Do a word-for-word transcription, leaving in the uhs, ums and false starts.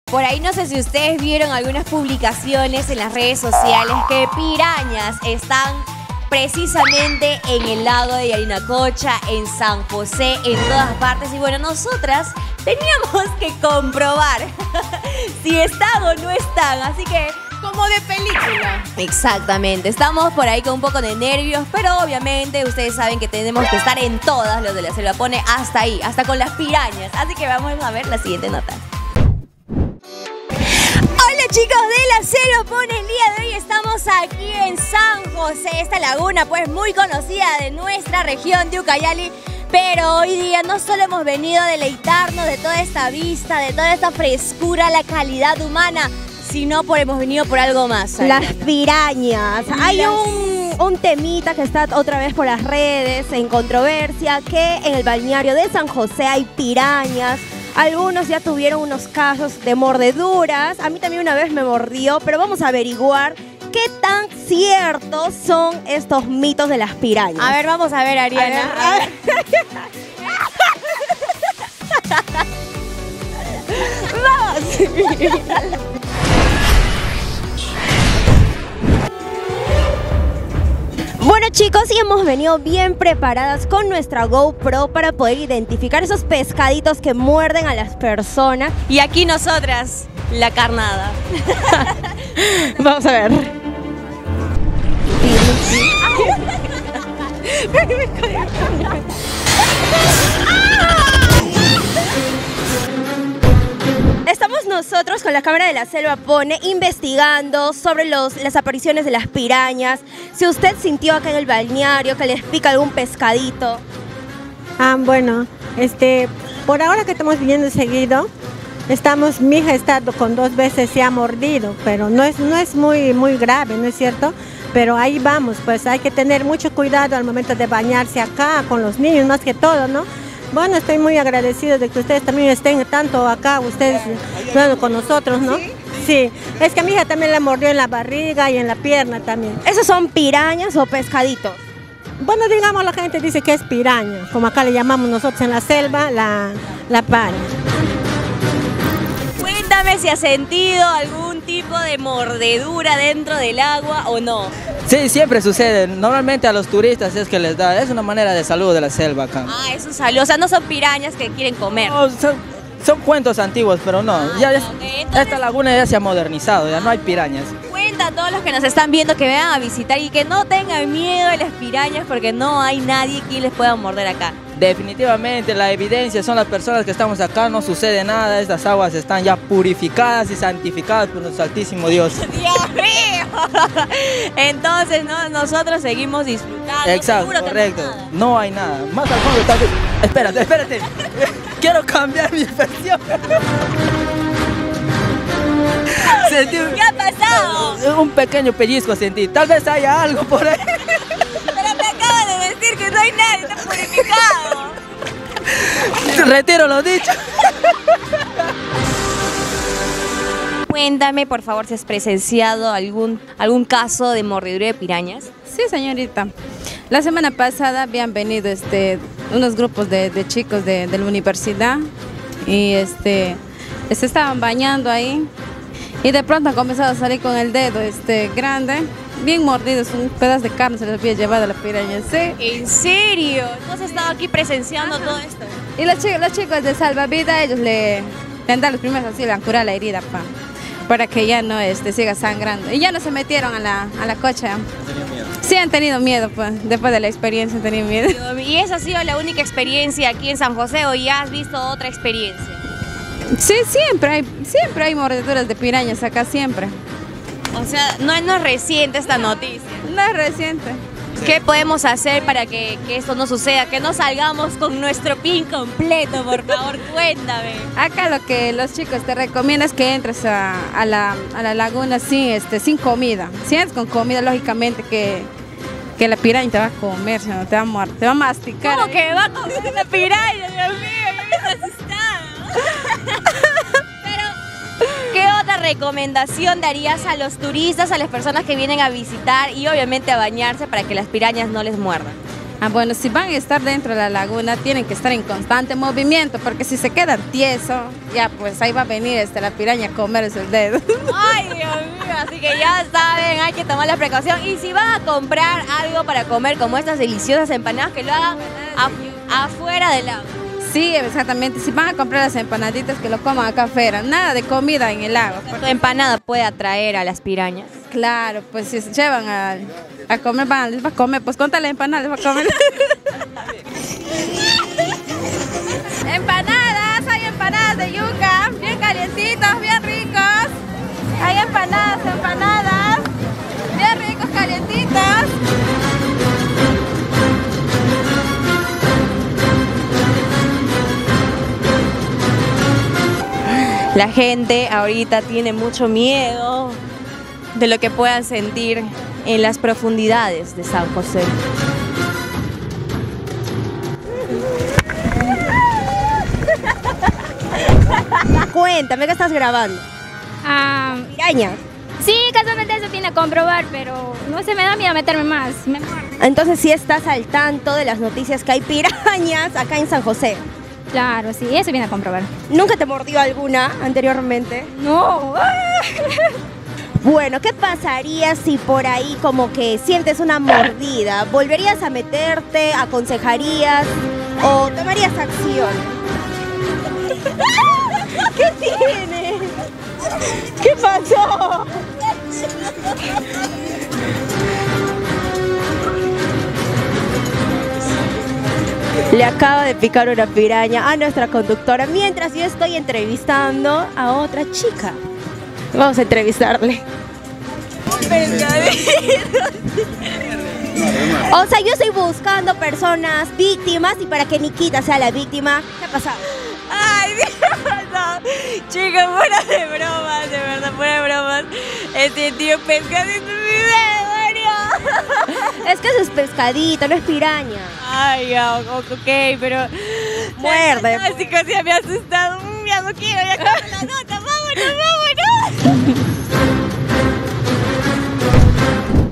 Por ahí no sé si ustedes vieron algunas publicaciones en las redes sociales que pirañas están precisamente en el lago de Yarinacocha, en San José, en todas partes. Y bueno, nosotras teníamos que comprobar si están o no están, así que... Como de película. Exactamente, estamos por ahí con un poco de nervios, pero obviamente ustedes saben que tenemos que estar en todas. Los de la Selva pone hasta ahí, hasta con las pirañas. Así que vamos a ver la siguiente nota. Hola chicos de la Selva pone, el día de hoy estamos aquí en San José, esta laguna pues muy conocida de nuestra región de Ucayali. Pero hoy día no solo hemos venido a deleitarnos de toda esta vista, de toda esta frescura, la calidad humana, sino por hemos venido por algo más. Las pirañas. Hay un, un temita que está otra vez por las redes en controversia, que en el balneario de San José hay pirañas. Algunos ya tuvieron unos casos de mordeduras. A mí también una vez me mordió, pero vamos a averiguar qué tan ciertos son estos mitos de las pirañas. A ver, vamos a ver, Ariana. A ver, a ver. ¡Vamos! Bueno chicos, y hemos venido bien preparadas con nuestra GoPro para poder identificar esos pescaditos que muerden a las personas. Y aquí nosotras, la carnada. Vamos a ver. Estamos nosotros con la cámara de la Selva Pone investigando sobre los, las apariciones de las pirañas. Si usted sintió acá en el balneario que les pica algún pescadito. Ah, bueno, este, por ahora que estamos viniendo seguido, estamos, mi hija está con dos veces se ha mordido, pero no es, no es muy, muy grave, ¿no es cierto? Pero ahí vamos, pues hay que tener mucho cuidado al momento de bañarse acá con los niños, más que todo, ¿no? Bueno, estoy muy agradecida de que ustedes también estén tanto acá, ustedes bueno, con nosotros, ¿no? ¿Sí? Sí, es que a mi hija también la mordió en la barriga y en la pierna también. ¿Esos son pirañas o pescaditos? Bueno, digamos, la gente dice que es piraña, como acá le llamamos nosotros en la selva, la, la paria. Cuéntame si has sentido algún tipo de mordedura dentro del agua o no. Sí, siempre sucede. Normalmente a los turistas es que les da. Es una manera de salud de la selva acá. Ah, es un salud. O sea, no son pirañas que quieren comer. No, son, son cuentos antiguos, pero no. Ah, ya, okay. es, Entonces, esta laguna ya se ha modernizado, ya no hay pirañas. Cuenta a todos los que nos están viendo que vengan a visitar y que no tengan miedo a las pirañas porque no hay nadie que les pueda morder acá. Definitivamente la evidencia son las personas que estamos acá, no sucede nada, estas aguas están ya purificadas y santificadas por nuestro altísimo Dios. ¡Dios mío! Entonces ¿no? nosotros seguimos disfrutando. Exacto, correcto. No hay nada. Más al fondo está... Espérate, espérate. Quiero cambiar mi expresión. Sentí un... ¿Qué ha pasado? Un pequeño pellizco sentí. Tal vez haya algo por ahí. Pero me acaba de decir que no hay nadie, está purificado. Retiro lo dicho. Cuéntame, por favor, si has presenciado algún, algún caso de mordedura de pirañas. Sí, señorita. La semana pasada habían venido este, unos grupos de, de chicos de, de la universidad y este, se estaban bañando ahí y de pronto han comenzado a salir con el dedo este, grande, bien mordidos, un pedazo de carne se les había llevado a la piraña. ¿Sí? ¿En serio? ¿Tú has estado aquí presenciando Ajá. todo esto? Y los chicos, los chicos de salvavidas, ellos le, le han dado los primeros así, le han curado la herida pa, para que ya no este, siga sangrando. Y ya no se metieron a la, a la cocha. Sí, han tenido miedo, pues, después de la experiencia han tenido miedo. ¿Y esa ha sido la única experiencia aquí en San José o ya has visto otra experiencia? Sí, siempre hay, siempre hay mordeduras de pirañas acá, siempre. O sea, no, no es reciente esta noticia. No es reciente. ¿Qué podemos hacer para que, que esto no suceda? Que no salgamos con nuestro pin completo, por favor, cuéntame. Acá lo que los chicos te recomiendan es que entres a, a, la, a la laguna sin, este, sin comida. Si entras con comida, lógicamente que, que la piraña te va a comer, no te va a morir, te va a masticar. ¿Cómo ahí. que va a comer la piraña, Dios mío? Yo me estoy asustada. Pero, ¿qué otra recomendación darías a los turistas, a las personas que vienen a visitar y obviamente a bañarse para que las pirañas no les muerdan? Ah, bueno, si van a estar dentro de la laguna, tienen que estar en constante movimiento, porque si se quedan tiesos, ya pues ahí va a venir este, la piraña a comerse el dedo. Ay, Dios mío, así que ya saben, hay que tomar la precaución. Y si van a comprar algo para comer, como estas deliciosas empanadas, que lo hagan af- afuera del agua. Sí, exactamente. Si van a comprar las empanaditas, que lo coman acá afuera. Nada de comida en el agua. Tu empanada puede atraer a las pirañas. Claro, pues si se llevan a, a comer, van, les va a comer. Pues conta la empanada, les va a comer. Empanadas, hay empanadas de yuca, bien calientitos, bien ricos. Hay empanadas, empanadas, bien ricos, calientitos. La gente ahorita tiene mucho miedo de lo que puedan sentir en las profundidades de San José. Cuéntame, ¿qué estás grabando? Ah, Pirañas. sí, casualmente eso viene a comprobar, pero no se me da miedo meterme más. Me muero. Entonces sí estás al tanto de las noticias que hay pirañas acá en San José. Claro, sí, eso viene a comprobar. ¿Nunca te mordió alguna anteriormente? No. Bueno, ¿qué pasaría si por ahí como que sientes una mordida? ¿Volverías a meterte? ¿Aconsejarías? ¿O tomarías acción? ¿Qué tienes? ¿Qué pasó? Le acaba de picar una piraña a nuestra conductora mientras yo estoy entrevistando a otra chica. Vamos a entrevistarle. O sea, yo estoy buscando personas víctimas y para que Nikita sea la víctima, ¿qué ha pasado? Ay, Dios, no. Chicos, fuera de bromas, de verdad, fuera de bromas. Este tío pescado en tu video, Mario. Es que eso es pescadito, no es piraña. Ay, ya, ok, pero... Muerde. Ay, chicos, ya me ha asustado. Mm, Ya no quiero, ya acabo la nota.